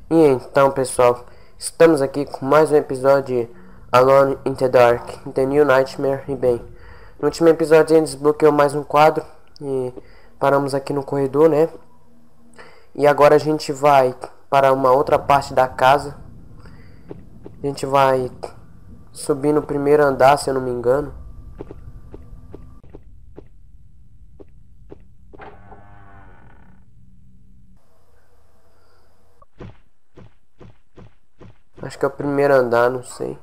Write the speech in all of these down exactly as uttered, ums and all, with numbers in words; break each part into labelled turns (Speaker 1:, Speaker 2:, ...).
Speaker 1: E então, pessoal, estamos aqui com mais um episódio de Alone in the Dark, The New Nightmare. E bem, no último episódio a gente desbloqueou mais um quadro e paramos aqui no corredor, né? E agora a gente vai para uma outra parte da casa. A gente vai subir no primeiro andar, se eu não me engano. Acho que é o primeiro andar, não sei.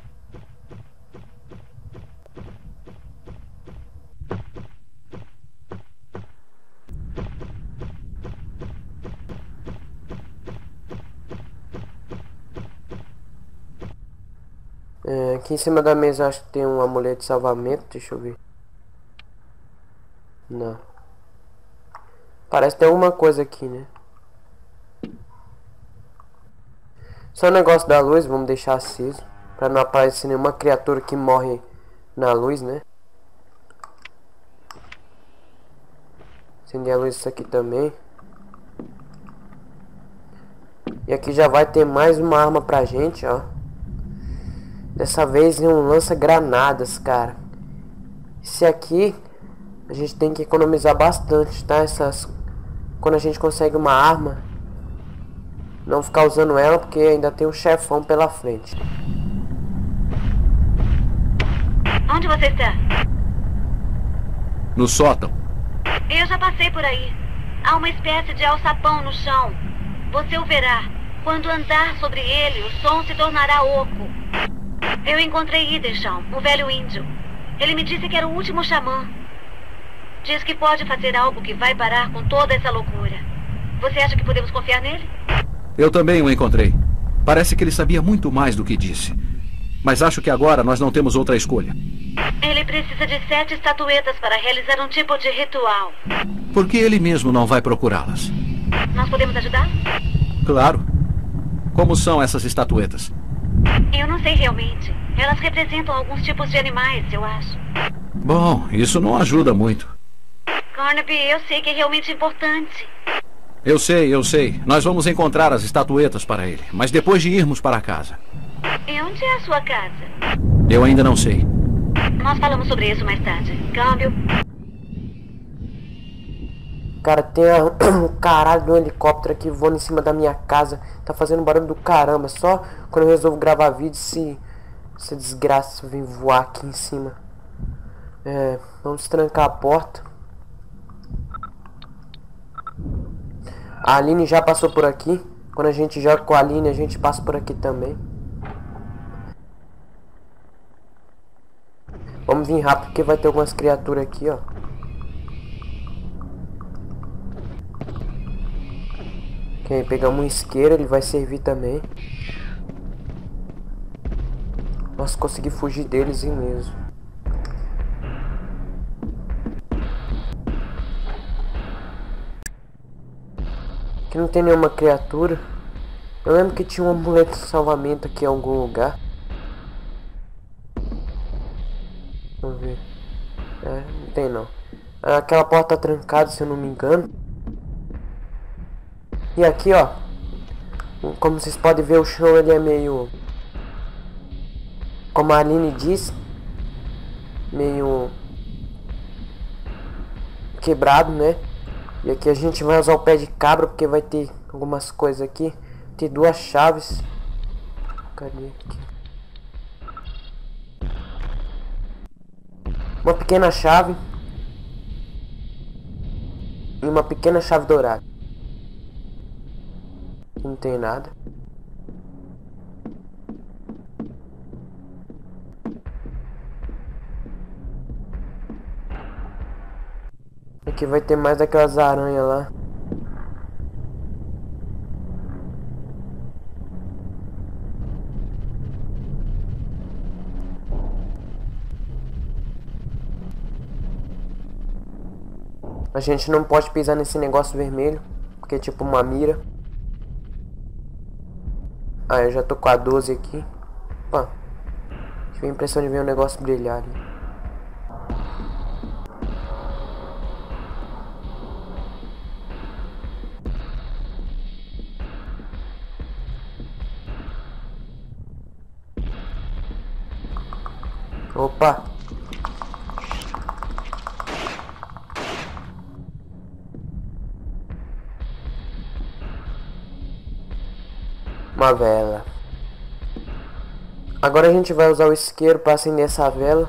Speaker 1: É, aqui em cima da mesa acho que tem um amuleto de salvamento, deixa eu ver. Não. Parece ter alguma coisa aqui, né? Só o negócio da luz, vamos deixar aceso. Pra não aparecer nenhuma criatura que morre na luz, né? Acender a luz isso aqui também. E aqui já vai ter mais uma arma pra gente, ó. Dessa vez é um lança-granadas, cara. Esse aqui a gente tem que economizar bastante, tá? Essas... Quando a gente consegue uma arma, não ficar usando ela, porque ainda tem um chefão pela frente.
Speaker 2: Onde você está?
Speaker 3: No sótão.
Speaker 2: Eu já passei por aí. Há uma espécie de alçapão no chão. Você o verá. Quando andar sobre ele, o som se tornará oco. Eu encontrei Idesham, o velho índio. Ele me disse que era o último xamã. Diz que pode fazer algo que vai parar com toda essa loucura. Você acha que podemos confiar nele?
Speaker 3: Eu também o encontrei. Parece que ele sabia muito mais do que disse. Mas acho que agora nós não temos outra escolha.
Speaker 2: Ele precisa de sete estatuetas para realizar um tipo de ritual.
Speaker 3: Por que ele mesmo não vai procurá-las?
Speaker 2: Nós podemos ajudá-lo?
Speaker 3: Claro. Como são essas estatuetas?
Speaker 2: Eu não sei realmente. Elas representam alguns tipos de animais, eu acho.
Speaker 3: Bom, isso não ajuda muito.
Speaker 2: Carnaby, eu sei que é realmente importante.
Speaker 3: Eu sei, eu sei. Nós vamos encontrar as estatuetas para ele, mas depois de irmos para casa.
Speaker 2: E onde é a sua casa?
Speaker 3: Eu ainda não sei.
Speaker 2: Nós falamos sobre isso mais tarde. Câmbio.
Speaker 1: Cara, tem a... um caralho de um helicóptero aqui voando em cima da minha casa. Tá fazendo barulho do caramba. Só quando eu resolvo gravar vídeo, se essa desgraça vem voar aqui em cima. É, vamos trancar a porta. A Aline já passou por aqui. Quando a gente joga com a Aline, a gente passa por aqui também. Vamos vir rápido porque vai ter algumas criaturas aqui, ó. Ok, pegamos um isqueiro, ele vai servir também. Nossa, consegui fugir deles ileso. Aqui não tem nenhuma criatura. Eu lembro que tinha um amuleto de salvamento aqui em algum lugar. Vamos ver. É, não tem não. Aquela porta tá trancada, se eu não me engano. E aqui, ó. Como vocês podem ver, o chão ele é meio... Como a Aline disse. Meio... quebrado, né? E aqui a gente vai usar o pé de cabra, porque vai ter algumas coisas aqui. Tem duas chaves. Cadê aqui? Uma pequena chave. E uma pequena chave dourada. Aqui não tem nada. Aqui vai ter mais daquelas aranhas lá. A gente não pode pisar nesse negócio vermelho, porque é tipo uma mira. Ah, eu já tô com a doze aqui. Opa. Tive a impressão de ver um negócio brilhar ali. Opa! Uma vela. Agora a gente vai usar o isqueiro para acender essa vela.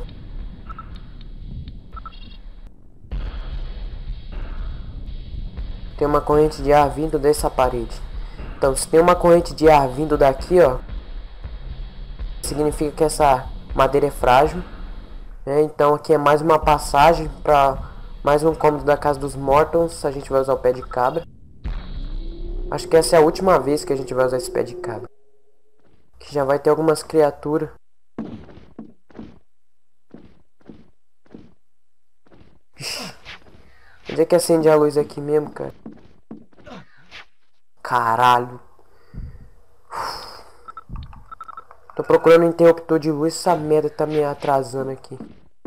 Speaker 1: Tem uma corrente de ar vindo dessa parede. Então, se tem uma corrente de ar vindo daqui, ó, significa que essa madeira é frágil, né? Então aqui é mais uma passagem para mais um cômodo da casa dos Mortons. A gente vai usar o pé de cabra. Acho que essa é a última vez que a gente vai usar esse pé de cabra. Que já vai ter algumas criaturas. Quer dizer que acende a luz aqui mesmo, cara. Caralho. Tô procurando um interruptor de luz. Essa merda tá me atrasando aqui.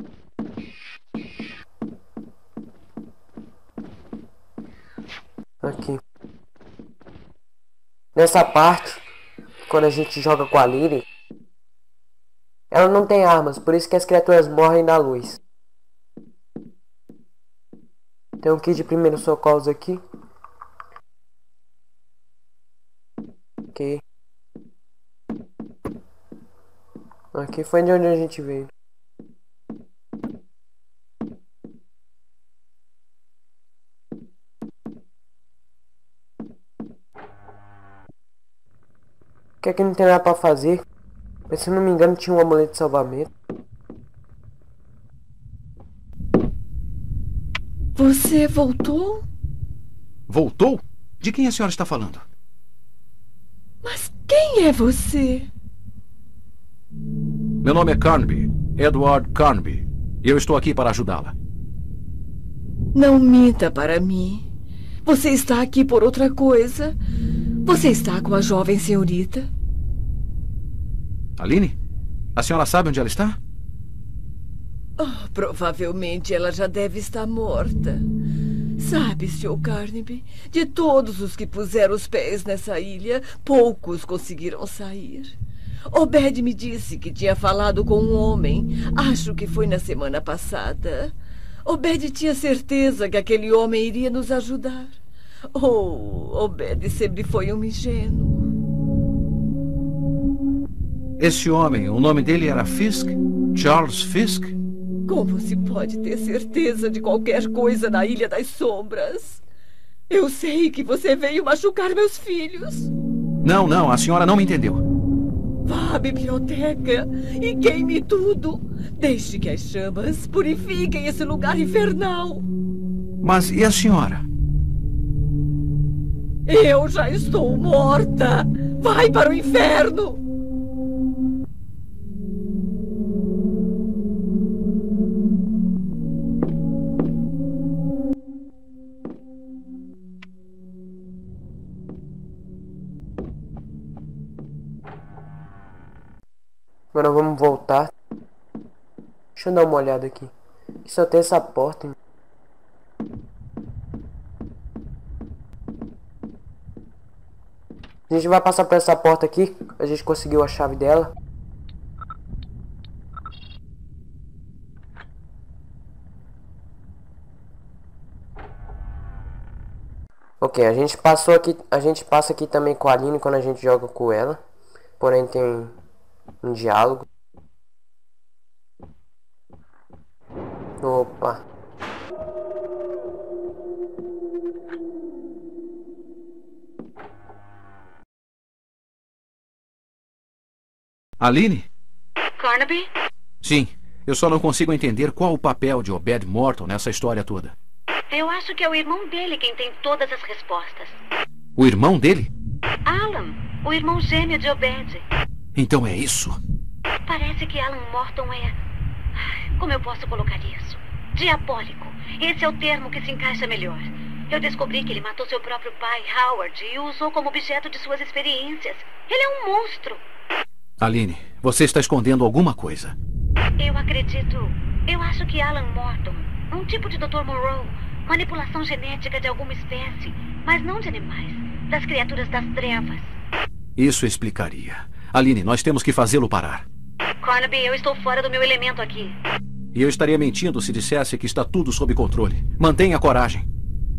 Speaker 1: Aqui. Nessa parte, quando a gente joga com a Lily, ela não tem armas, por isso que as criaturas morrem na luz. Tem um kit de primeiros socorros aqui. Ok. Aqui foi de onde a gente veio. Que aqui não tem nada pra fazer. Mas se não me engano tinha um amuleto de salvamento.
Speaker 4: Você voltou?
Speaker 3: Voltou? De quem a senhora está falando?
Speaker 4: Mas quem é você?
Speaker 3: Meu nome é Carnaby, Edward Carnaby. E eu estou aqui para ajudá-la.
Speaker 4: Não minta para mim. Você está aqui por outra coisa. Você está com a jovem senhorita?
Speaker 3: Aline? A senhora sabe onde ela está?
Speaker 4: Oh, provavelmente ela já deve estar morta. Sabe, senhor Carnaby, de todos os que puseram os pés nessa ilha, poucos conseguiram sair. Obed me disse que tinha falado com um homem. Acho que foi na semana passada. Obed tinha certeza que aquele homem iria nos ajudar. Oh, Obed sempre foi um ingênuo.
Speaker 3: Esse homem, o nome dele era Fisk? Charles Fisk?
Speaker 4: Como se pode ter certeza de qualquer coisa na Ilha das Sombras? Eu sei que você veio machucar meus filhos.
Speaker 3: Não, não, a senhora não me entendeu.
Speaker 4: Vá à biblioteca e queime tudo. Deixe que as chamas purifiquem esse lugar infernal.
Speaker 3: Mas e a senhora?
Speaker 4: Eu já estou morta. Vai para o inferno.
Speaker 1: Agora vamos voltar. Deixa eu dar uma olhada aqui. Aqui só tem essa porta, hein? A gente vai passar por essa porta aqui. A gente conseguiu a chave dela. Ok, a gente passou aqui. A gente passa aqui também com a Aline quando a gente joga com ela. Porém tem um diálogo. Opa.
Speaker 3: Aline?
Speaker 2: Carnaby?
Speaker 3: Sim, eu só não consigo entender qual o papel de Obed Morton nessa história toda.
Speaker 2: Eu acho que é o irmão dele quem tem todas as respostas.
Speaker 3: O irmão dele?
Speaker 2: Alan, o irmão gêmeo de Obed.
Speaker 3: Então é isso?
Speaker 2: Parece que Alan Morton é... Como eu posso colocar isso? Diabólico. Esse é o termo que se encaixa melhor. Eu descobri que ele matou seu próprio pai, Howard, e o usou como objeto de suas experiências. Ele é um monstro.
Speaker 3: Aline, você está escondendo alguma coisa.
Speaker 2: Eu acredito... Eu acho que Alan Morton, um tipo de doutor Moreau, manipulação genética de alguma espécie, mas não de animais, das criaturas das trevas.
Speaker 3: Isso explicaria. Aline, nós temos que fazê-lo parar.
Speaker 2: Carnaby, eu estou fora do meu elemento aqui.
Speaker 3: E eu estaria mentindo se dissesse que está tudo sob controle. Mantenha a coragem.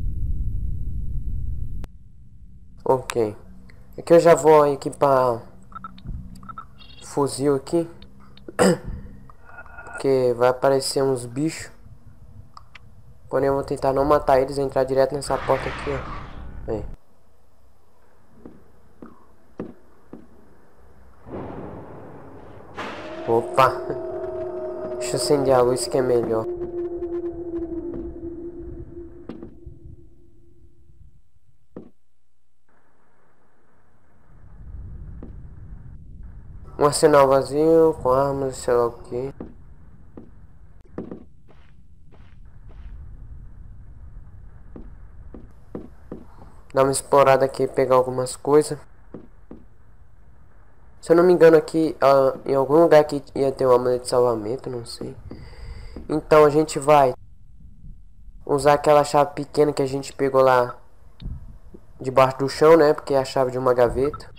Speaker 1: Ok. Aqui eu já vou equipar fuzil aqui. Porque vai aparecer uns bichos. Porém eu vou tentar não matar eles e entrar direto nessa porta aqui, ó. Aí. Opa! Deixa eu acender a luz que é melhor. Um arsenal vazio, com armas, sei lá o que. Dar uma explorada aqui e pegar algumas coisas. Se eu não me engano aqui, uh, em algum lugar aqui ia ter uma amuleto de salvamento, não sei. Então a gente vai usar aquela chave pequena que a gente pegou lá debaixo do chão, né? Porque é a chave de uma gaveta.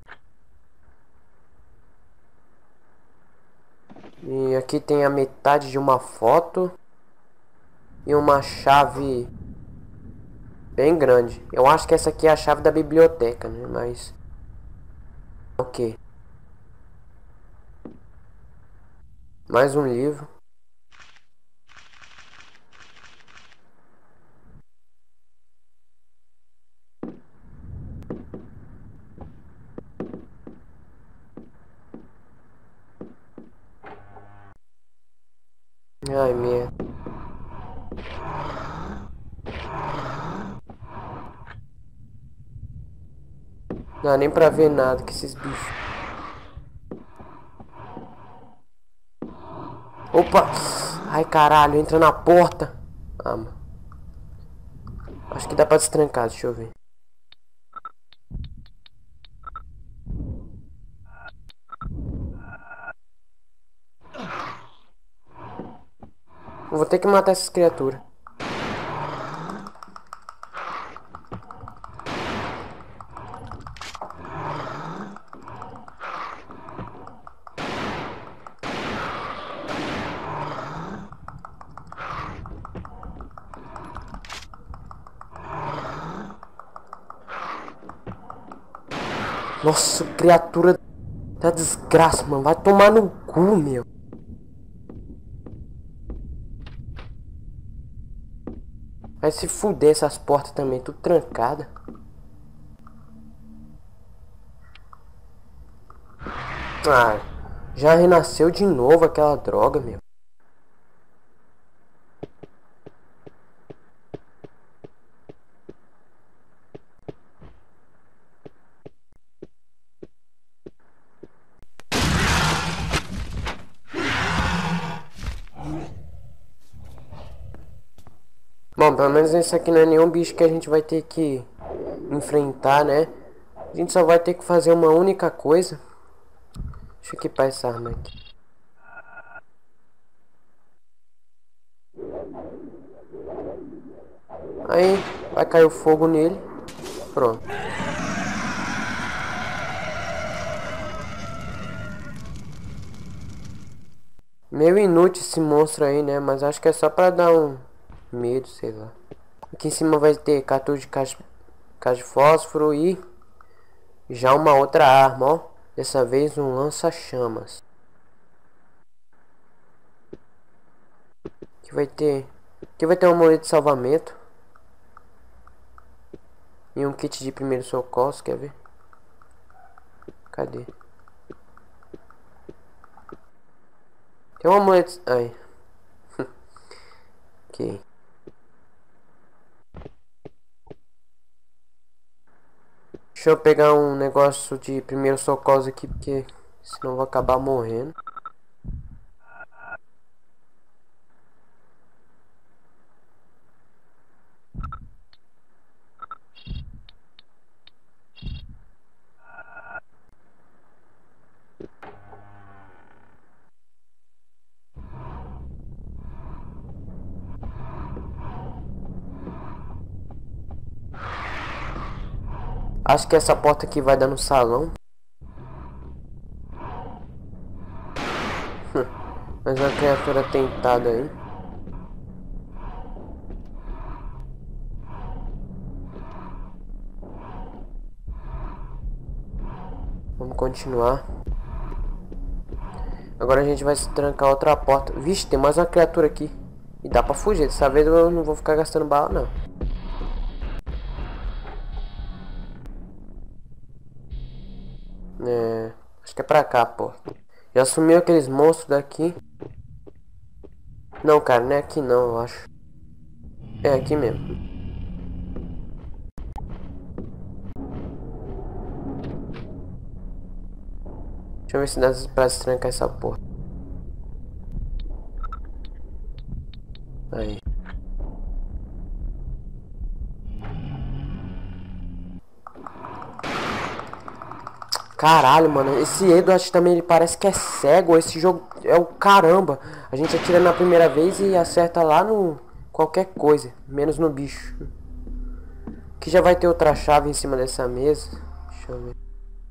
Speaker 1: E aqui tem a metade de uma foto. E uma chave bem grande. Eu acho que essa aqui é a chave da biblioteca, né? Mas... ok. Mais um livro. Ai, merda. Não dá nem pra ver nada com esses bichos. Opa! Ai, caralho, entra na porta. Ah, mano. Acho que dá pra destrancar, deixa eu ver. Eu vou ter que matar essas criaturas. Nossa, criatura da desgraça, mano. Vai tomar no cu, meu. Vai se fuder essas portas também, tudo trancada. Ah, já renasceu de novo aquela droga, meu. Bom, pelo menos esse aqui não é nenhum bicho que a gente vai ter que enfrentar, né? A gente só vai ter que fazer uma única coisa. Deixa eu equipar essa arma aqui. Aí, vai cair o fogo nele. Pronto. Meio inútil esse monstro aí, né? Mas acho que é só pra dar um... medo, sei lá. Aqui em cima vai ter quatorze de caixa, caixa de fósforo e já uma outra arma, ó. Dessa vez um lança-chamas. Aqui vai ter... Aqui vai ter uma amuleto de salvamento. E um kit de primeiro socorro, quer ver? Cadê? Tem um amuleto... ai. Ok. Deixa eu pegar um negócio de primeiro socorro aqui, porque senão eu vou acabar morrendo. Acho que essa porta aqui vai dar no salão. Mais uma criatura tentada aí. Vamos continuar. Agora a gente vai se trancar outra porta. Vixe, tem mais uma criatura aqui. E dá pra fugir. Dessa vez eu não vou ficar gastando bala, não. É... Acho que é pra cá, pô. Já sumiu aqueles monstros daqui. Não, cara, não é aqui não, eu acho. É aqui mesmo. Deixa eu ver se dá pra se trancar essa porra. Aí. Caralho, mano. Esse Edward também, ele parece que é cego. Esse jogo é o caramba. A gente atira na primeira vez e acerta lá no... qualquer coisa. Menos no bicho. Aqui já vai ter outra chave em cima dessa mesa. Deixa eu ver.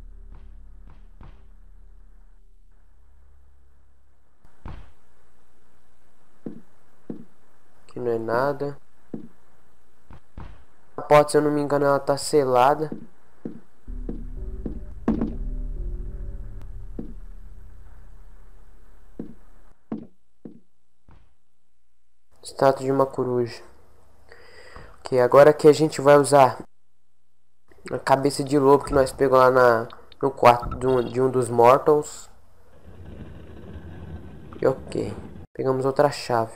Speaker 1: Aqui não é nada. A porta, se eu não me engano, ela tá selada. Estátua de uma coruja. Ok, agora que a gente vai usar a cabeça de lobo que nós pegamos lá na, no quarto de um, de um dos Mortals. E ok, pegamos outra chave.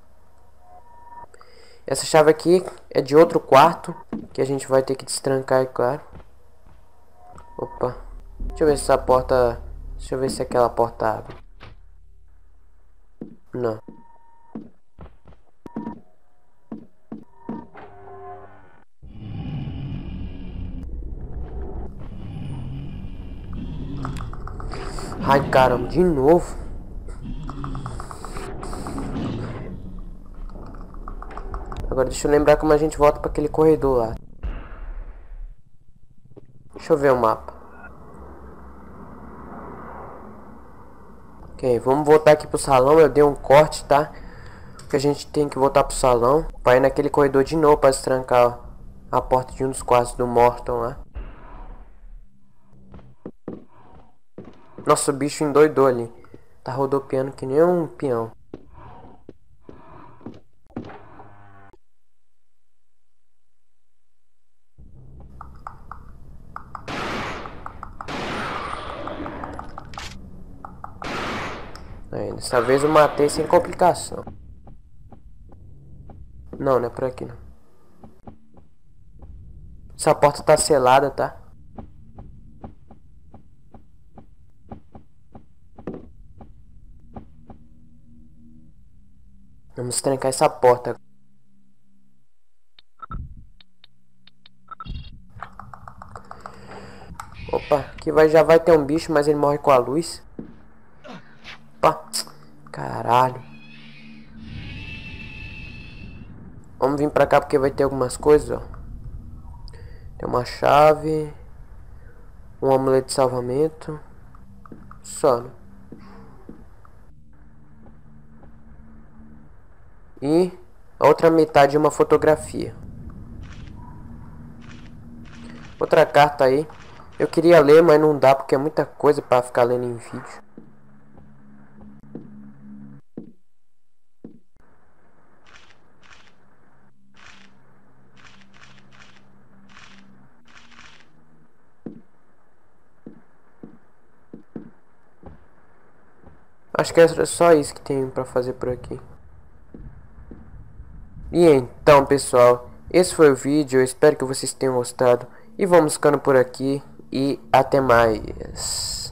Speaker 1: Essa chave aqui é de outro quarto que a gente vai ter que destrancar, é claro. Opa, deixa eu ver se essa porta... Deixa eu ver se aquela porta abre. Não. Ai, caramba, de novo. Agora deixa eu lembrar como a gente volta para aquele corredor lá. Deixa eu ver o mapa. Ok, vamos voltar aqui pro salão. Eu dei um corte, tá? Porque a gente tem que voltar pro salão para ir naquele corredor de novo para destrancar a porta de um dos quartos do Morton lá. Nossa, o bicho endoidou ali. Tá rodopiando que nem um peão. Aí, dessa vez eu matei sem complicação. Não, não é por aqui não. Essa porta tá selada, tá? Vamos trancar essa porta. Opa, aqui vai, já vai ter um bicho, mas ele morre com a luz. Opa, caralho. Vamos vir pra cá porque vai ter algumas coisas, ó. Tem uma chave. Um amuleto de salvamento. Só, né? E a outra metade é uma fotografia. Outra carta aí. Eu queria ler, mas não dá porque é muita coisa para ficar lendo em vídeo. Acho que é só isso que tem para fazer por aqui. E então, pessoal, esse foi o vídeo. Eu espero que vocês tenham gostado. E vamos ficando por aqui. E até mais.